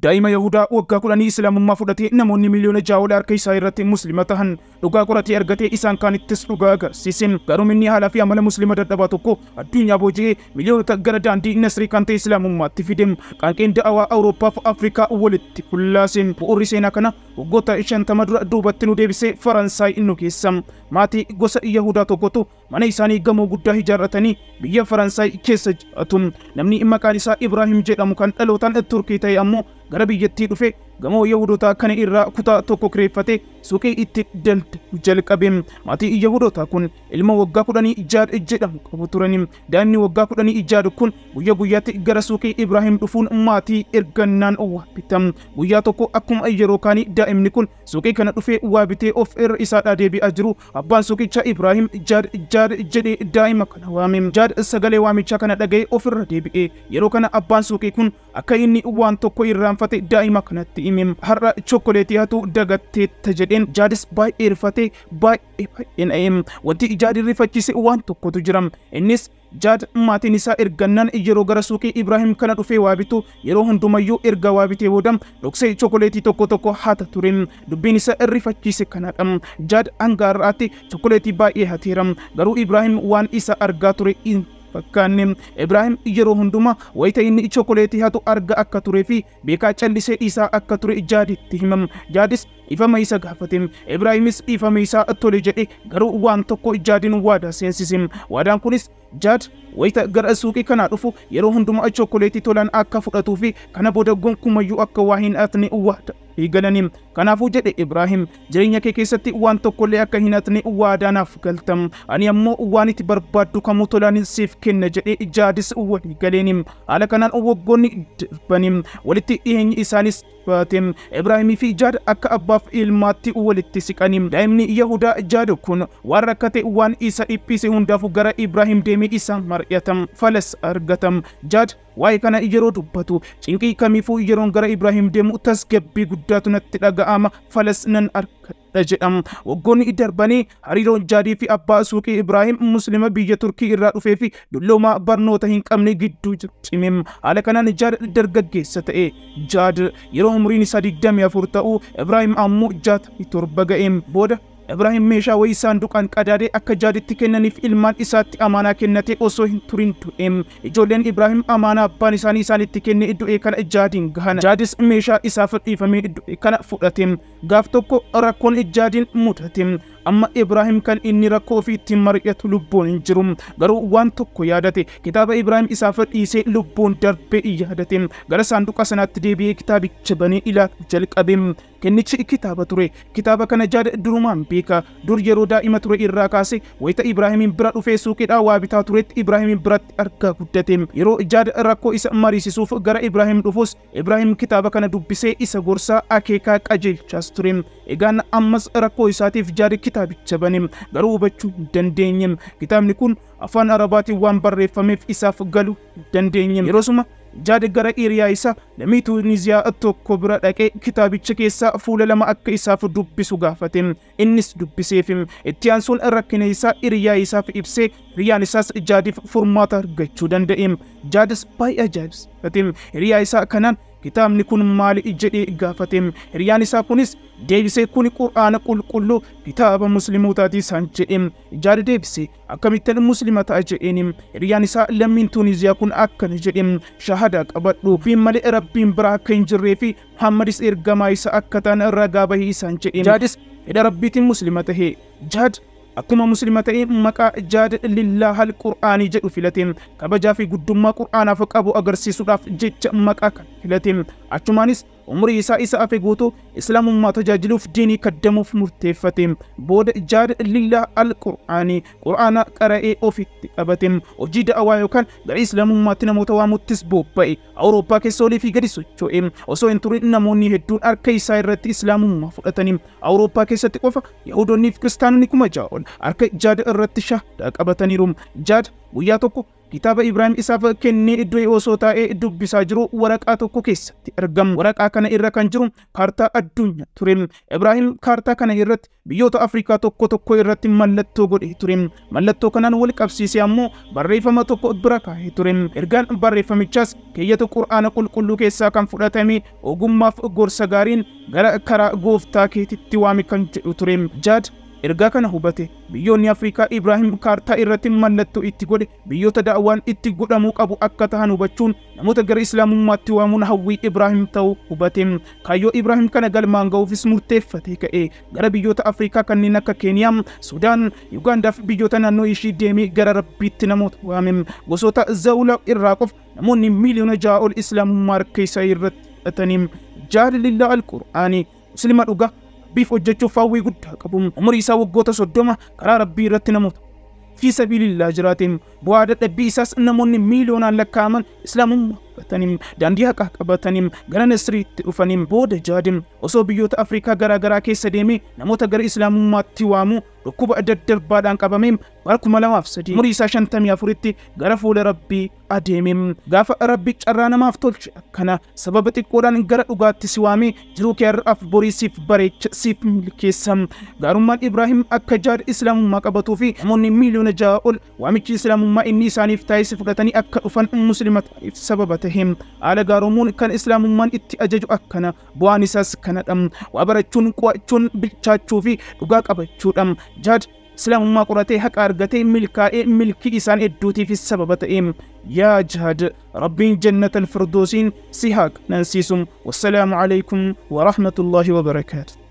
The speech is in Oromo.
daa'ima Yahudaa waggaa 10 islaamummaa fudhatee namoonni miliyoona 6 harka isaa irratti muslima tahan dhugaa qoratee argatee isaan kaanittis dhugaa agarsiisin garuu inni haalaa fi amala muslima dadhabaa tokko addunyaa booji'ee miliyoonota gara daandii nasrii kan ta'e islaamummaatti fidem qaanqeen da'awaa Awurooppaa fi Afrikaa walitti kullaasin bu'uurri seenaa kana waggoota 50 dura duubatti nu deebisee Faransaay nu keessa maatii gosa Yahudaa tokkotu mana isaanii gamoo guddaa ijaarratanii biyya Faransaay keessa jiraatu namni maqaan isaa Ibrahim jedhamu kan dhalootaan Turkii ta'e ammoo gara biyyattii dhufe gamoo Yahudoota kana irraa kutaa tokko kireeffate suuqii itti daldalu jalqabe maatii Yahudoota kun ilma waggaa 10 Jaad jedhamu qabu turan daa'imni waggaa 10 Jaad kun guyyaa guyyaatti gara suuqii Ibrahim dhufuun maatii ergannaan waa bitam guyyaa tokko akkuma yeroo kaanii daa'imni kun suuqii kana dhufee waa bitee of irra isaa deebi'aa jiru abbaan suuqicha Ibrahim Jaad jedhee daa'ima kana waame Jaad sagalee waamichaa kana dhaga'ee of irra deebi'ee yeroo kana abbaan suuqii kun akka inni waan tokko irraanfate daa'ima kanatti himem har'a chokkoleetii hatu dagattee jedheen Jaadis baay'ee rifatee baay'ee na'em wanti Jaad rifachiise waan tokkotu jira innis Jaad maatiin isaa ergannaan yeroo gara suuqii Ibrahim kana dhufee waa bitu yeroo hundumayyuu erga waa bitee booda dhoksee chokkoleetii tokko hata ture dubbiin isaa rifachiise kanadha Jaad hanga har'aatti chokkoleetii baay'ee hateera garuu Ibrahim waan isa argaa ture fakkaanne Ibrahim yeroo hunduma wayita inni chokkoleetii hatu arga akka turee fi beekaa callisee isaa akka ture Jaaditti himam Jaadis ifama isa gaafate Ibrahimis ifama isaa tole jedhe garuu waan tokko Jaadin waadaa seensise waadaan kunis Jaad wayita gara suuqii kana dhufu yeroo hunduma chokkoleetii tolan akka fudhatuu fi kana booda gonkumayyuu akka waa hin atne waada eegalanim kanaafuu jedhe Ibrahim jireenya kee keessatti waan tokkollee akka hin atne waadaanaaf galtam ani ammoo waan itti barbaaddu kamuu tolaan siif kenna jedhe Jaadis walii galeenim haala kanaan waggoonni darbanim walitti dhiyeenyi isaanis baatem Ibrahimii fi Jaad akka abbaaf ilmaatti walitti siqanim daa'imni Yahudaa Jaad kun waan rakkate waan isa dhiphise hundaafuu gara Ibrahim deemee isa mari'atam falas argatam Jaad waa'ee kana yeroo dubbatu cinqii kamiifuu yeroon gara Ibrahim deemu tasgabbii guddaatu natti dhaga'ama falas nan argadha jedham waggoonni darbanii hariiroon Jaadii fi abbaa suuqii Ibrahim muslima biyya Turkii irraa dhufee fi dulloomaa barnoota hin qabne gidduu cimem haala kanaan Jaad dargaggeessa ta'e Jaad yeroo umriin isaa 24 ta'u Ibrahim ammoo 67 ga'eem booda Ibrahim meeshaa wayii saanduqaan qadaadee akka Jaaditti kennaniif ilmaan isaatti amaanaa kennate osoo hin turin du'eem ijoolleen Ibrahim amaanaa abbaan isaanitti kenne du'e kana Jaadin gahan Jaadis meeshaa isaaf dhiifamee du'e kana fudhateem gaaf tokko rakkoon Jaadin mudateem amma Ibrahim kan inni rakkoo ofii ittiin mari'atu lubbuun hin jiru garuu waan tokko yaadate kitaaba Ibrahim isaaf dhiisee lubbuun darbee yaadate gara saanduqa sanaatti deebi'ee kitaabicha banee ilaaluu jalqabe kennichi kitaaba ture kitaaba kana Jaad durumaan beeka dur yeroo daa'ima ture irraa kaase wayita Ibrahim bira dhufee suuqiidhaa waa bitaa turetti Ibrahim biratti argaa guddate yeroo Jaad rakkoo isa mariisisuuf gara Ibrahim dhufus Ibrahim kitaaba kana dubbisee isa gorsaa akeekaa qajeelchaas ture egaan ammas rakkoo isaatiif Jaad kitaabicha banem garuu hubachuu hin dandeenyem kitaabni kun afaan Arabaatiin waan barreeffameef isaaf galuu hin dandeenyem yeroosuma Jaad gara hiriyaa isaa lammii Tuuniziyaa tokko bira dhaqee kitaabicha keessaa fuula lama akka isaaf dubbisu gaafate innis dubbiseef itti aansuun rakkina isaa hiriyaa isaaf ibsee hiriyaan isaas Jaadiif furmaata argachuu danda'e Jaadis baay'ee ajaa'ibsiifate hiriyaa isaa kanaan kitaabni kun maali jedhee gaafate hiriyaan isaa kunis deebisee kuni Qur'aana qulqulluu kitaaba muslimootaati isaan jedhe Jaad deebisee akkamittan muslima ta'a jedheen hiriyaan isaa lammiin Tuuniziyaa kun akkana jedhe shahadaa qabadhu fi malee rabbiin biraa akka hin jirree fi Muhammadis ergamaa isa akka ta'an ragaa bahii isaan jedhe Jaadis fedha rabbiitiin muslima ta'e Jaad akkuma muslima ta'e maqaa Jaad lillaahal Qur'aanii jedhu filate kabajaa fi guddummaa Qur'aanaaf qabu agarsiisuudhaaf jecha maqaa kan filate achumaanis umrii isaa isa afe guutuu islaamummaa tajaajiluuf diinii kaddamuuf murteeffate booda Jaad lillaahal Qur'aanii Qur'aana qara'ee ofitti qabate hojii da'awaa yookaan gara islaamummaatti namoota waamuttis bobba'e Awurooppaa keessa olii fi gadi socho'e osoo hin turin namoonni hedduun harka isaa irratti islaamummaa fudhatanii Awurooppaa keessatti qofa Yahudoonnii fi Kiristaanonni 6,000 harka Jaad irratti shahadaa qabataniiru Jaad guyyaa tokko kitaaba Ibrahim isaaf kennee iddoo osoo taa'ee dubbisaa jiru waraqaa tokko keessatti argama. Waraqaa kana irra kan jiru kaartaa addunyaa ture. Ibrahim kaartaa kana irratti biyyoota Afrikaa tokko irratti mallattoo godhee ture. Mallattoo kanaan wal qabsiisee ammoo barreeffama tokko bira kaa'ee ture. Ergaan barreeffamichaas keeyyata Qur'aana qulqulluu keessaa kan fudhatame ogummaaf gorsa gaariin gara karaa gooftaa keetitti waami kan jedhu ture. Jaad ergaa kana hubate biyyoonni Afrikaa Ibrahim kaartaa irratti mallattoo itti godhe biyyoota da'awaan itti godhamuu qabu akka tahan hubachuun namoota gara islaamummaatti waamuun hawwii Ibrahim ta'uu hubate. Kaayyoo Ibrahim kana galmaan ga'uufis murteeffatee ka'e gara biyyoota Afrikaa kanneen akka Keeniyaa, Sudaan, Yugaandaa fi biyyoota naannoo ishii deemee gara Rabbiitti namoota waame. Gosoota zawla irraa qofa namoonni miliyoona 6 ol islaamummaa harka isaa irratti hidhatanii. Jaad lillaa al-Qur'aanii muslima dhugaa biif hojjechuuf hawwii guddaa qabu. Umurii isaa waggoota 30 karaa Rabbii irratti namoota fi sabilillah jiraateen bu'aa dadhabbii isaas namoonni miliyoonaan lakkaa'aman islaamummaa qabatanii daandii haqaa qabatanii gara Nasriitti dhufanii booda Jaad osoo biyyoota Afrikaa garaa keessa deemee namoota gara islaamummaatti waamu dhukkuba daddarbaadhaan qabamee bara 2003 umurii isaa 54tti gara fuula Rabbii adeeme. Gaafa Rabbi carraa namaaf tolche akkana sababa xiqqoodhaan gara dhugaatti si waamee jiruu kee har'aaf borii siif bareecha siif milkeessa. Gaarummaan Ibrahim akka Jaad islaamummaa qabatuu fi namoonni miliyoona 6 ol waamichi islaamummaa inni isaaniif taasise fudhatanii akka dhufan muslima ta'aniif sababa ta'e. Haala gaarummaan kan islaamummaan itti ajaju akkana bu'aan isaas kanadha. Waa barachuun qo'achuun bilchaachuu fi dhugaa qabachuudha. Jaad islaamummaa qoratee haqa argatee milkaa'ee milkii isaan hedduutiifis sababa ta'e. Yaa Jaad Rabbiin jannata al-firdoosiin si haa qanansiisu. Wassalaamu alaykum wa rahmatullahi wa barakaatuh.